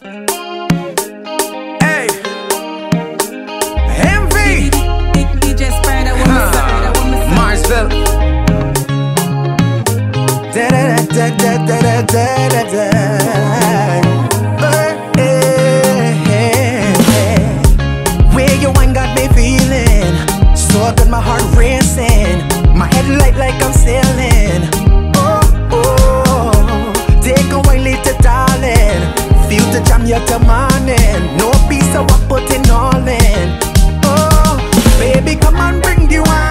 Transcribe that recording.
Hey, MV. DJ Spider, MarzVille. Da da da da da da da da da. Where you wine got me feeling so good, my heart racing, my head light like I'm sailing. Oh oh, take a wine later, darling. Feel the jam you're demanding. No piece of what putting all in. Oh, baby, come on, bring the wine.